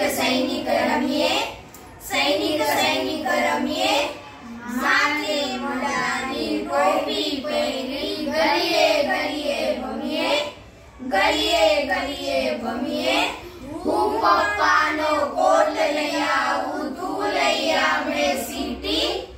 સૈનિક રમીએ, સૈનિક સૈનિક રમીએ, માથે મોઢાની ટોપી પહેરી ગલીએ ગલીએ ભમીએ, ગલીએ ગલીએ ભમીએ, હું પપ્પાનો કોટ લઈ આવું, તું લઈ આવે સીટી,